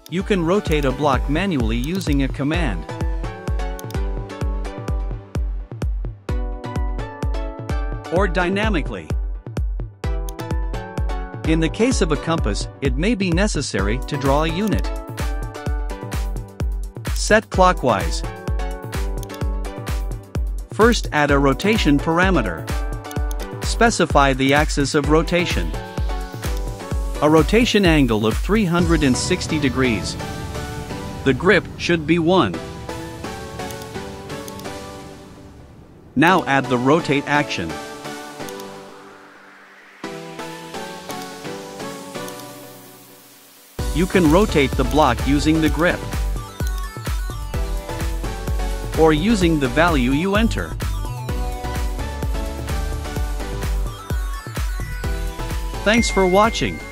You can rotate a block manually using a command. Or dynamically. In the case of a compass, it may be necessary to draw a unit. Set clockwise. First, add a rotation parameter. Specify the axis of rotation. A rotation angle of 360 degrees. The grip should be 1. Now add the rotate action. You can rotate the block using the grip or using the value you enter. Thanks for watching.